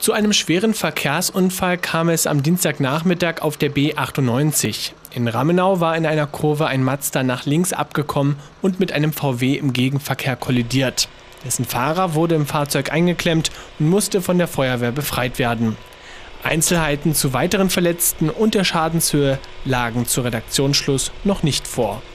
Zu einem schweren Verkehrsunfall kam es am Dienstagnachmittag auf der B98. In Rammenau war in einer Kurve ein Mazda nach links abgekommen und mit einem VW im Gegenverkehr kollidiert. Dessen Fahrer wurde im Fahrzeug eingeklemmt und musste von der Feuerwehr befreit werden. Einzelheiten zu weiteren Verletzten und der Schadenshöhe lagen zu Redaktionsschluss noch nicht vor.